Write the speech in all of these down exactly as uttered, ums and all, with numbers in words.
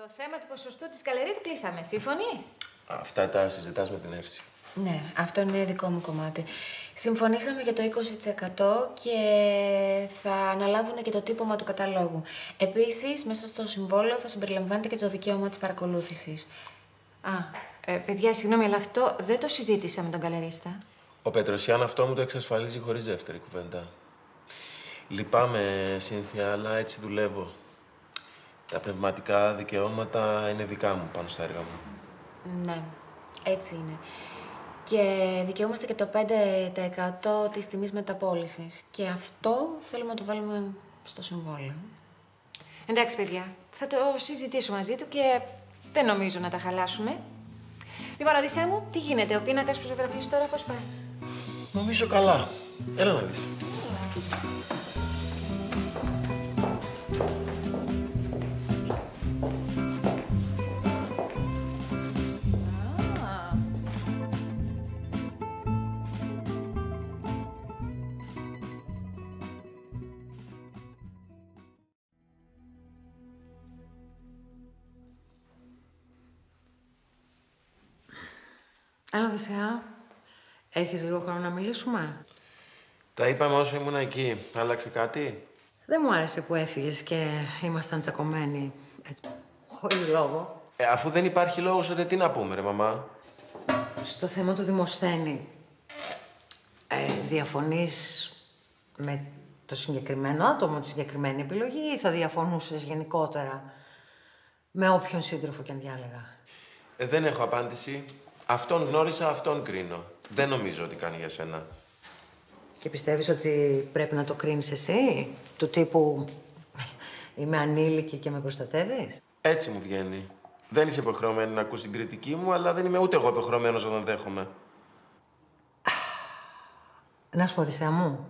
Το θέμα του ποσοστού της γκαλερί το κλείσαμε. Σύμφωνοι? Αυτά τα συζητάς με την Έρση. Ναι, αυτό είναι δικό μου κομμάτι. Συμφωνήσαμε για το είκοσι τοις εκατό και θα αναλάβουν και το τύπωμα του καταλόγου. Επίσης, μέσα στο συμβόλαιο θα συμπεριλαμβάνεται και το δικαίωμα της παρακολούθησης. Α, ε, παιδιά, συγγνώμη, αλλά αυτό δεν το συζήτησα με τον γκαλερίστα. Ο Πετροσιάν αυτό μου το εξασφαλίζει χωρίς δεύτερη κουβέντα. Λυπάμαι, Σύνθια, αλλά έτσι δουλεύω. Τα πνευματικά δικαιώματα είναι δικά μου πάνω στα έργα μου. Ναι, έτσι είναι. Και δικαιούμαστε και το πέντε τοις εκατό της τιμής μεταπώλησης. Και αυτό θέλουμε να το βάλουμε στο συμβόλαιο. Εντάξει, παιδιά, θα το συζητήσω μαζί του και δεν νομίζω να τα χαλάσουμε. Λοιπόν, Οδυσσέα μου, τι γίνεται, ο πίνακας που ζωγραφίζεις τώρα πώς πάει? Νομίζω καλά. Έλα να δεις. Έλα, Οδυσσέα. Έχεις λίγο χρόνο να μιλήσουμε? Τα είπαμε όσο ήμουν εκεί. Άλλαξε κάτι? Δεν μου άρεσε που έφυγες και ήμασταν τσακωμένοι. Έτσι, χωρίς λόγο. Ε, αφού δεν υπάρχει λόγος, τότε τι να πούμε, ρε μαμά. Στο θέμα του Δημοσθένη, ε, διαφωνείς με το συγκεκριμένο άτομο, τη συγκεκριμένη επιλογή, ή θα διαφωνούσες γενικότερα με όποιον σύντροφο κι αν διάλεγα? Ε, δεν έχω απάντηση. Αυτόν γνώρισα, αυτόν κρίνω. Δεν νομίζω ότι κάνει για σένα. Και πιστεύεις ότι πρέπει να το κρίνεις εσύ, του τύπου είμαι ανήλικη και με προστατεύεις? Έτσι μου βγαίνει. Δεν είσαι υποχρεωμένη να ακούσει την κριτική μου, αλλά δεν είμαι ούτε εγώ υποχρεωμένος να τον δέχομαι. Να σου πω, Οδυσσέα μου,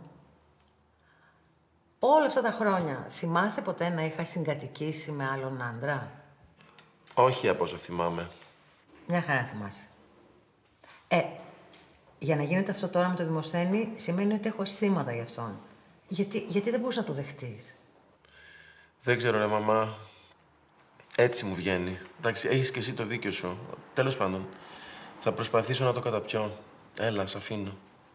όλα αυτά τα χρόνια θυμάσαι ποτέ να είχα συγκατοικήσει με άλλον άντρα? Όχι από όσο θυμάμαι. Μια χαρά θυμάσαι. Ε, για να γίνεται αυτό τώρα με το Δημοσθένη, σημαίνει ότι έχω αισθήματα γι' αυτόν. Γιατί, γιατί δεν μπορείς να το δεχτείς? Δεν ξέρω, ρε μαμά. Έτσι μου βγαίνει. Εντάξει, έχεις και εσύ το δίκιο σου. Τέλος πάντων, θα προσπαθήσω να το καταπιώ. Έλα, σ' αφήνω.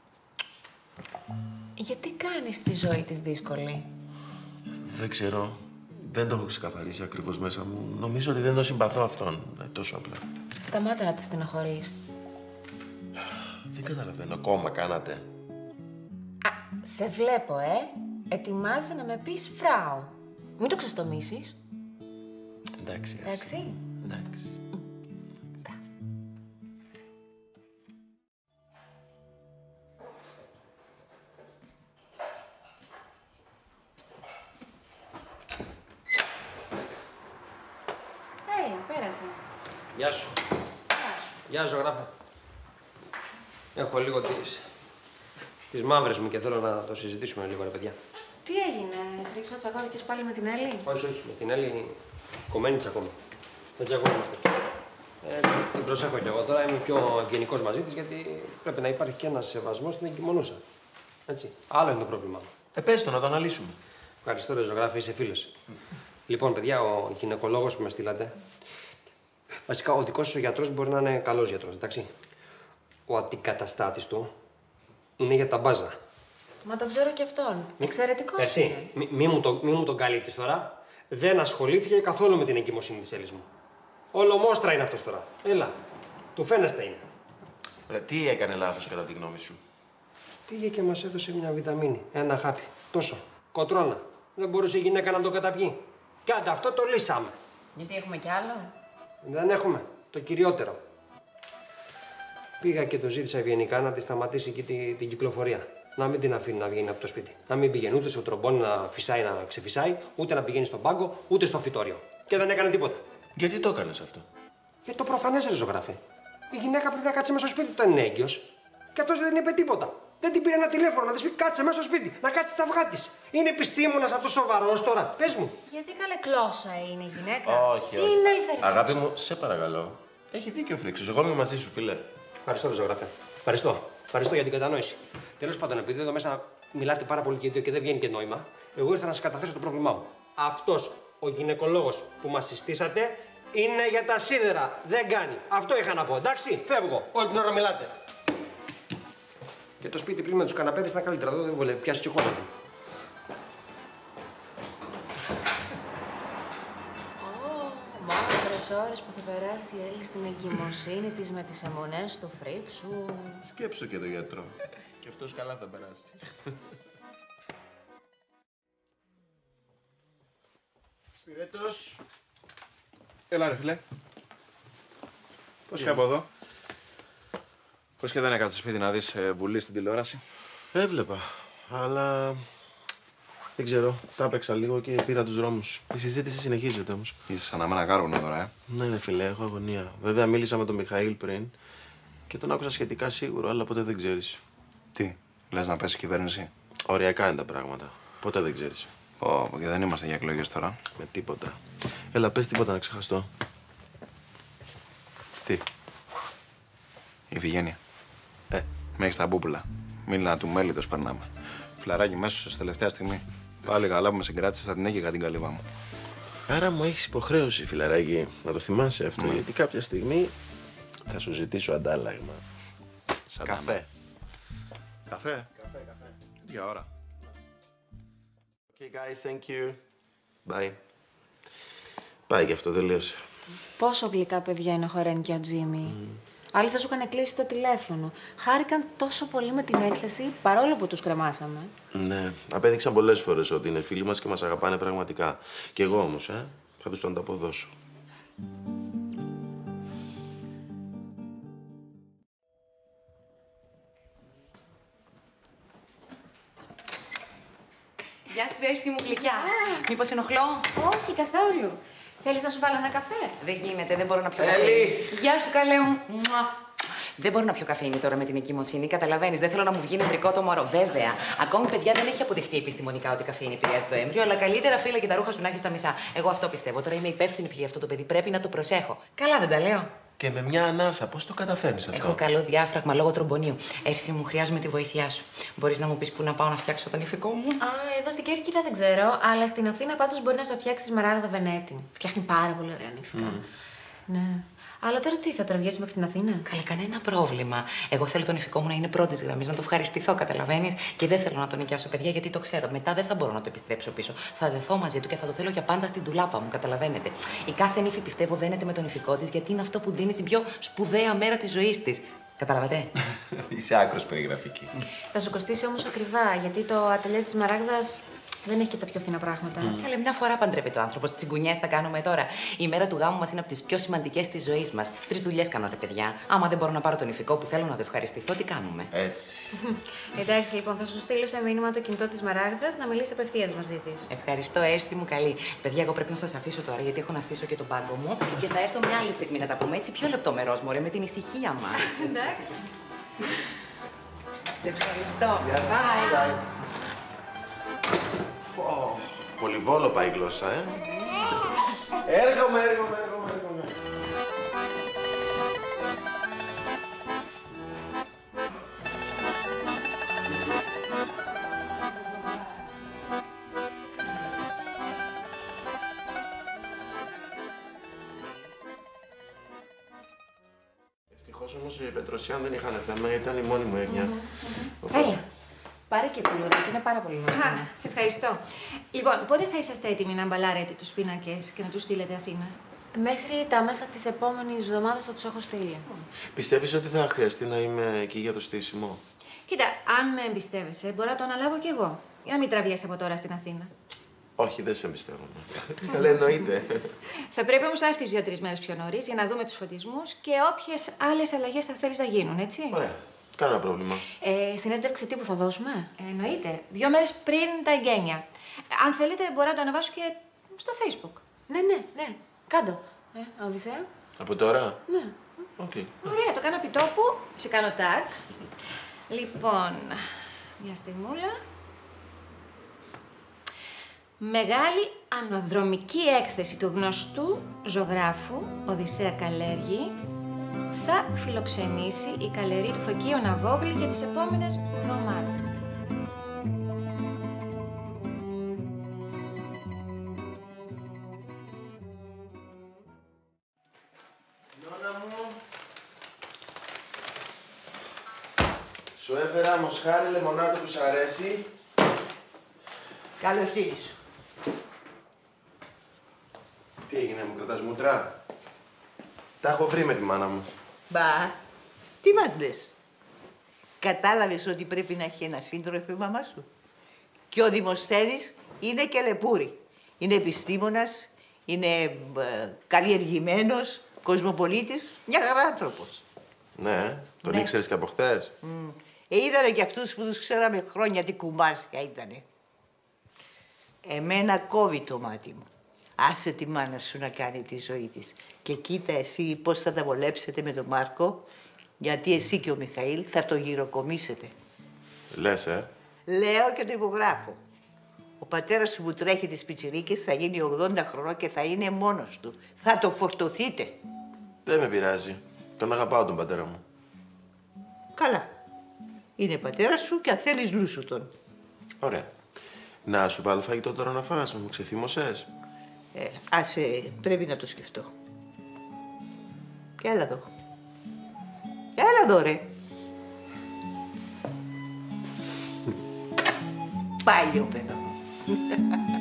Γιατί κάνεις τη ζωή της δύσκολη? Δεν ξέρω. Δεν το έχω ξεκαθαρίσει ακριβώς μέσα μου. Νομίζω ότι δεν το συμπαθώ αυτόν. Ε, τόσο απλά. Σταμάτα να τη στεναχωρείς. Δεν καταλαβαίνω. Κόμμα κάνατε? Α, σε βλέπω, ε. Ετοιμάζεσαι να με πεις φράου. Μην το ξεστομίσεις. Εντάξει, Εντάξει. Εντάξει. Hey, πέρασε. Γεια σου. Γεια σου. Γεια σου, ζωγράφε. Έχω λίγο τις, τις μαύρες μου και θέλω να το συζητήσουμε λίγο, ρε παιδιά. Τι έγινε, Φρίξο, τσακώθηκες πάλι με την Έλλη? Όχι, όχι, με την Έλλη κομμένη τσακώμε. Δεν τσακώνομαστε. Ε, την προσέχω κι εγώ τώρα, είμαι πιο ευγενικός μαζί της, γιατί πρέπει να υπάρχει και ένας σεβασμός στην εγκυμονούσα. Έτσι. Άλλο είναι το πρόβλημά μου. Ε, πες το, να το αναλύσουμε. Ευχαριστώ, ρε ζωγράφε, είσαι φίλος. Λοιπόν, παιδιά, ο γυναικολόγος που με στείλατε. Βασικά, ο δικός σου γιατρός μπορεί να είναι καλός γιατρός, εντάξει. Ο αντικαταστάτης του είναι για τα μπάζα. Μα το ξέρω κι αυτόν. Εξαιρετικός Εσύ, είναι. μη, μη, μου το, μη μου τον καλύπτεις τώρα. Δεν ασχολήθηκε καθόλου με την εγκυμοσύνη της Έλλης μου. Όλο μόστρα είναι αυτός τώρα. Έλα, του φαίνεστε είναι. Ρε, τι έκανε λάθος κατά τη γνώμη σου? Πήγε και μας έδωσε μια βιταμίνη, ένα χάπι. Τόσο. Κοτρώνα. Δεν μπορούσε η γυναίκα να το καταπιεί. Κι άντε, αυτό το λύσαμε. Γιατί έχουμε κι άλλο? Δεν έχουμε. Το κυριότερο. Πήγα και το ζήτησα ευγενικά να τη σταματήσει εκεί την, την κυκλοφορία. Να μην την αφήνει να βγαίνει από το σπίτι. Να μην πηγαίνει ούτε στο τρομπόνι να φυσάει, να ξεφυσάει, ούτε να πηγαίνει στον πάγκο, ούτε στο φυτόριο. Και δεν έκανε τίποτα. Γιατί το έκανες αυτό? Για το προφανές, ρε ζωγράφε. Η γυναίκα πρέπει να κάτσει μέσα στο σπίτι όταν είναι έγκυος. Και αυτός δεν είπε τίποτα. Δεν την πήρε ένα τηλέφωνο να της πει κάτσε μέσα στο σπίτι, να κάτσει στα αυγά της. Είναι επιστήμονας αυτός σοβαρός τώρα. Πες μου. Γιατί καλέ κλώσσα είναι η γυναίκα? Όχι, Συνέλθε, ρε. Αγάπη μου, σε παρακαλώ. Έχει δίκιο ο Φρίξος. Εγώ είμαι μαζί σου, φίλε. Ευχαριστώ, ρε ζωγράφε. Ευχαριστώ. Ευχαριστώ για την κατανόηση. Τέλος πάντων, επειδή εδώ μέσα μιλάτε πάρα πολύ και δύο και δεν βγαίνει και νόημα, εγώ ήρθα να σας καταθέσω το πρόβλημά μου. Αυτός ο γυναικολόγος που μας συστήσατε Είναι για τα σίδερα. Δεν κάνει. Αυτό είχα να πω. Εντάξει, φεύγω. Όλη την ώρα μιλάτε. Και το σπίτι πριν με τους καναπέδες ήταν καλύτερα. Εδώ δεν βολεύει. Πιάσει και χώρο. Μαύρες ώρες που θα περάσει η Έλλη στην εγκυμοσύνη της με τις αιμονές του φρίξου. Σκέψου και το γιατρό. Και αυτός καλά θα περάσει. Σπυρέτος. Έλα ρε φίλε. Πώς και από εδώ. Πώς και δεν έκατσε σπίτι να δεις ε, Βουλή στην τηλεόραση. Έβλεπα, αλλά δεν ξέρω. Τα έπαιξα λίγο και πήρα τους δρόμους. Η συζήτηση συνεχίζεται όμως. Είσαι σαν να με ένα κάρβουνο τώρα, ε. Ναι, ναι, φίλε, έχω αγωνία. Βέβαια, μίλησα με τον Μιχαήλ πριν και τον άκουσα σχετικά σίγουρο, αλλά ποτέ δεν ξέρεις. Τι, λες να πέσει η κυβέρνηση. Οριακά είναι τα πράγματα. Ποτέ δεν ξέρεις. Πω, και δεν είμαστε για εκλογές τώρα. Με τίποτα. Έλα, πες τίποτα να ξεχαστώ. Τι. Η Ιφηγένεια. Ε. Με έχεις τα μπούπουλα. Μίληνα του μέλιτος περνάμε. Φλαράκι μέσα σε τελευταία στιγμή. Πάλι καλά που με συγκράτησες, θα την έκαιγα την καλύβα μου. Άρα μου έχεις υποχρέωση, φιλαράκι, να το θυμάσαι αυτό, Mm. γιατί κάποια στιγμή θα σου ζητήσω αντάλλαγμα. Σαν Καφέ. Καφέ. Καφέ, καφέ. Για ώρα. Okay, guys, thank you. Bye. Πάει και αυτό, τελείωσε. Πόσο γλυκά παιδιά είναι ο Χορέν και ο Τζίμι. Mm. Άλλοι θα σου είχαν κλείσει το τηλέφωνο. Χάρηκαν τόσο πολύ με την έκθεση, παρόλο που τους κρεμάσαμε. Ναι, απέδειξαν πολλές φορές ότι είναι φίλοι μας και μας αγαπάνε πραγματικά. Κι εγώ όμως, ε, θα τους τον ανταποδώσω. Γεια σου, Έρση μου γλυκιά. Μήπως ενοχλώ? Όχι, καθόλου. Θέλεις να σου βάλω ένα καφέ? Δεν γίνεται, δεν μπορώ να πιω καφέ. Γεια σου, καλέ μου. Μουα. Δεν μπορώ να πιω καφέινη τώρα με την εγκυμοσύνη. Καταλαβαίνεις, δεν θέλω να μου βγει νευρικό το μωρό. Βέβαια, ακόμη παιδιά δεν έχει αποδειχτεί επιστημονικά ότι η καφέινη επηρεάζει το έμβριο, αλλά καλύτερα φύλλα και τα ρούχα σου να έχεις τα μισά. Εγώ αυτό πιστεύω. Τώρα είμαι υπεύθυνη πια για αυτό το παιδί. Πρέπει να το προσέχω. Καλά, δεν τα λέω. Και με μια ανάσα, πώς το καταφέρνεις αυτό? Έχω καλό διάφραγμα λόγω τρομπονίου. Έρση μου, χρειάζομαι τη βοήθειά σου. Μπορείς να μου πεις πού να πάω να φτιάξω τον ηφικό μου? Α, εδώ στην Κέρκυρα δεν ξέρω, αλλά στην Αθήνα πάντως μπορεί να σου φτιάξει Σμαράγδα Βενέτη. Φτιάχνει πάρα πολύ ωραία νηφικά. Mm. Ναι. Αλλά τώρα τι, θα τραβιέσαι μέχρι την Αθήνα? Καλά, κανένα πρόβλημα. Εγώ θέλω τον ηφικό μου να είναι πρώτη γραμμή, να το ευχαριστηθώ, καταλαβαίνεις. Και δεν θέλω να τον νοικιάσω, παιδιά, γιατί το ξέρω. Μετά δεν θα μπορώ να το επιστρέψω πίσω. Θα δεθώ μαζί του και θα το θέλω για πάντα στην τουλάπα μου, καταλαβαίνετε. Η κάθε νύφη πιστεύω δένεται με τον ηφικό της, γιατί είναι αυτό που δίνει την πιο σπουδαία μέρα της ζωής της. Καταλαβαίνετε. Είσαι άκρος περιγραφική. Θα σου κοστίσει όμως ακριβά, γιατί το ατελιέ της Σμαράγδας δεν έχει και τα πιο φθηνά πράγματα. Mm. Καλέ, μια φορά παντρεύεται ο άνθρωπος. Τις τσιγκουνιές τα κάνουμε τώρα. Η μέρα του γάμου μας είναι από τις πιο σημαντικές της ζωής μας. Τρεις δουλειές κάνω, ρε παιδιά. Άμα δεν μπορώ να πάρω τον ηφικό που θέλω να το ευχαριστηθώ, τι κάνουμε? Έτσι. Εντάξει, λοιπόν, θα σου στείλω σε μήνυμα το κινητό της Σμαράγδας να μιλήσει απευθείας μαζί της. Ευχαριστώ, Έρση μου, καλή. Παιδιά, εγώ πρέπει να σας αφήσω τώρα γιατί έχω να στήσω και τον πάγκο μου και θα έρθω μια άλλη στιγμή να τα πούμε έτσι πιο λεπτομερώς, μωρέ, με την ησυχία μας. Εντάξει. Σε ευχαριστώ. Γεια σας. Bye. Πω, πολυβόλο πάει η γλώσσα, ε. Έρχομαι, έρχομαι, έρχομαι, έρχομαι. Ευτυχώς όμως οι Πετροσιάν δεν είχαν θέμα, ήταν η μόνη μου έγνοια. Έλα. Πάρε και κουλουράκι, είναι πάρα πολύ γνωστό. Α, σε ευχαριστώ. Λοιπόν, πότε θα είσαστε έτοιμοι να μπαλάρετε τους πίνακες και να τους στείλετε Αθήνα? Μέχρι τα μέσα της επόμενης εβδομάδας θα τους έχω στείλει. Πιστεύεις ότι θα χρειαστεί να είμαι εκεί για το στήσιμο? Κοίτα, αν με εμπιστεύεσαι, μπορώ να το αναλάβω κι εγώ. Για να μην τραβιέσαι από τώρα στην Αθήνα. Όχι, δεν σε εμπιστεύομαι. Αλλά εννοείται. Θα πρέπει όμως να έρθεις δύο-τρεις μέρες πιο νωρίς για να δούμε τους φωτισμούς και όποιες άλλες αλλαγές θα θέλεις να γίνουν, έτσι. Ωραία. Κανένα πρόβλημα. Ε, συνέντευξη τύπου θα δώσουμε? Εννοείται. Δύο μέρες πριν τα εγγένεια. Αν θέλετε, μπορώ να το ανεβάσω και στο Facebook. Ναι, ναι, ναι. Κάντο. Ε, Οδυσσέα. Από τώρα? Ναι. Οκ. Okay. Ωραία, το κάνω επί τόπου. Σε κάνω tag. Λοιπόν, μια στιγμούλα. Μεγάλη αναδρομική έκθεση του γνωστού ζωγράφου Οδυσσέα Καλέργη θα φιλοξενήσει η καλερί του Φωκείου Ναβόγλη για τις επόμενες εβδομάδες. Νόνα μου. Σου έφερα μοσχάρι λεμονάδο που σ' αρέσει. Καλώς ήρθες. Τι έγινε, μου κρατάς μούτρα? Τα έχω βρει με τη μάνα μου. Μπα, τι μας λες. Κατάλαβες ότι πρέπει να έχει ένα σύντροφο η μαμά σου. Και ο Δημοσθένης είναι και λεπούρη. Είναι επιστήμονας, είναι ε, καλλιεργημένος, κοσμοπολίτης, μια χαρά άνθρωπος. Ναι, τον Ναι. ήξερες και από χθες. Mm. Ε, είδαμε και αυτούς που τους ξέραμε χρόνια τι κουμάσια ήτανε. Εμένα κόβει το μάτι μου. Άσε τη μάνα σου να κάνει τη ζωή της. Και κοίτα εσύ πώς θα τα βολέψετε με τον Μάρκο, γιατί εσύ και ο Μιχαήλ θα το γυροκομίσετε. Λες, ε. Λέω και το υπογράφω. Ο πατέρας σου που τρέχει τις πιτσιρίκες θα γίνει ογδόντα χρονών και θα είναι μόνος του. Θα το φορτωθείτε. Δεν με πειράζει. Τον αγαπάω τον πατέρα μου. Καλά. Είναι πατέρας σου και αν θέλεις λούσου τον. Ωραία. Να σου βάλω φαγητό τώρα να φας, μου ξεθύμωσες. Ε, άσε, πρέπει να το σκεφτώ. Και έλα εδώ. Έλα εδώ, ρε. Πάει ο παιδό.